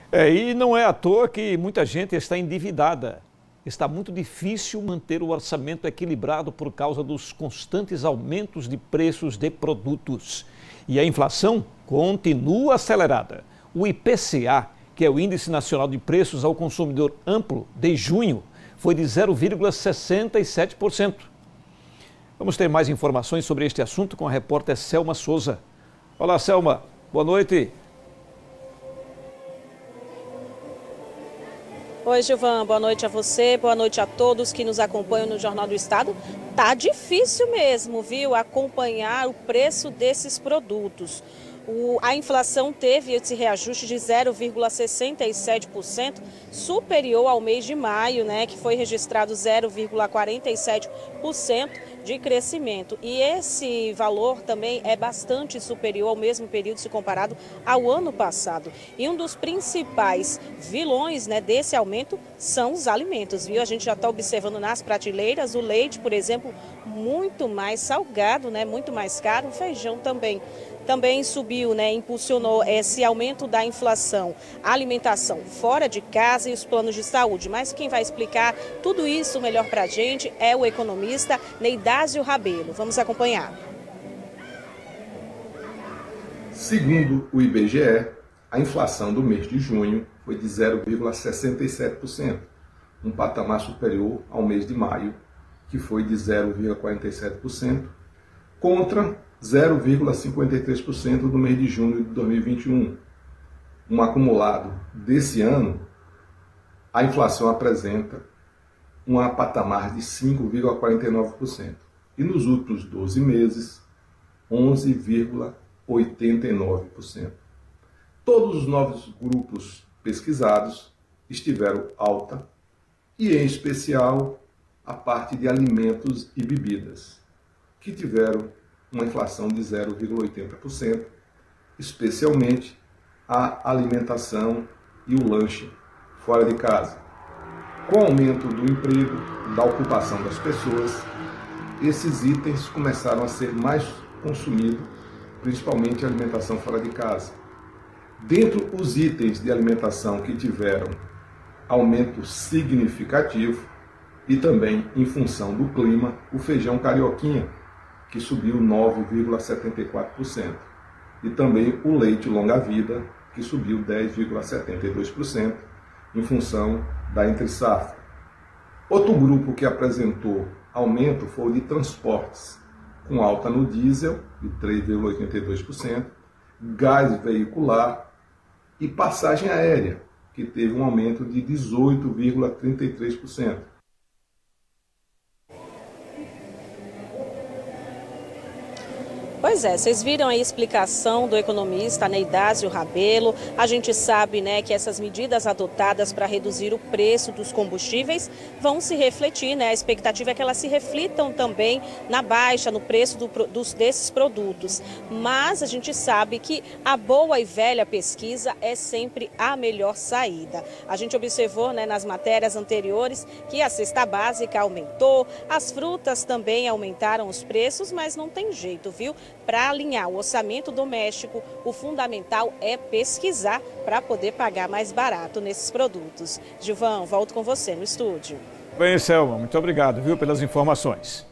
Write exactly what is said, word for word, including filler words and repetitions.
É, e não é à toa que muita gente está endividada. Está muito difícil manter o orçamento equilibrado por causa dos constantes aumentos de preços de produtos. E a inflação continua acelerada. O I P C A, que é o Índice Nacional de Preços ao Consumidor Amplo, de junho, foi de zero vírgula sessenta e sete por cento. Vamos ter mais informações sobre este assunto com a repórter Selma Souza. Olá, Selma. Boa noite. Oi, Gilvan, boa noite a você, boa noite a todos que nos acompanham no Jornal do Estado. Tá difícil mesmo, viu, acompanhar o preço desses produtos. O, a inflação teve esse reajuste de zero vírgula sessenta e sete por cento, superior ao mês de maio, né, que foi registrado zero vírgula quarenta e sete por cento de crescimento. E esse valor também é bastante superior ao mesmo período se comparado ao ano passado. E um dos principais vilões, né, desse aumento são os alimentos, viu? A gente já está observando nas prateleiras o leite, por exemplo, muito mais salgado, né, muito mais caro, o feijão também. Também subiu, né, impulsionou esse aumento da inflação, a alimentação fora de casa e os planos de saúde. Mas quem vai explicar tudo isso melhor para a gente é o economista Neidásio Rabelo. Vamos acompanhar. Segundo o I B G E, a inflação do mês de junho foi de zero vírgula sessenta e sete por cento, um patamar superior ao mês de maio, que foi de zero vírgula quarenta e sete por cento, contra zero vírgula cinquenta e três por cento do mês de junho de dois mil e vinte e um. Um acumulado desse ano, a inflação apresenta um patamar de cinco vírgula quarenta e nove por cento. E nos últimos doze meses, onze vírgula oitenta e nove por cento. Todos os novos grupos pesquisados estiveram alta, e em especial a parte de alimentos e bebidas, que tiveram uma inflação de zero vírgula oitenta por cento, especialmente a alimentação e o lanche fora de casa. Com o aumento do emprego, da ocupação das pessoas, esses itens começaram a ser mais consumidos, principalmente a alimentação fora de casa. Dentre os itens de alimentação que tiveram aumento significativo, e também em função do clima, o feijão carioquinha, que subiu nove vírgula setenta e quatro por cento. E também o leite longa-vida, que subiu dez vírgula setenta e dois por cento, em função da entre-safra. Outro grupo que apresentou aumento foi o de transportes, com alta no diesel, de três vírgula oitenta e dois por cento, gás veicular e passagem aérea, que teve um aumento de dezoito vírgula trinta e três por cento. Pois é, vocês viram a explicação do economista Neidásio Rabelo. A gente sabe, né, que essas medidas adotadas para reduzir o preço dos combustíveis vão se refletir, né? A expectativa é que elas se reflitam também na baixa, no preço do, dos, desses produtos. Mas a gente sabe que a boa e velha pesquisa é sempre a melhor saída. A gente observou, né, nas matérias anteriores que a cesta básica aumentou, as frutas também aumentaram os preços, mas não tem jeito, viu? Para alinhar o orçamento doméstico, o fundamental é pesquisar para poder pagar mais barato nesses produtos. Gilvan, volto com você no estúdio. Bem, Selma, muito obrigado, viu, pelas informações.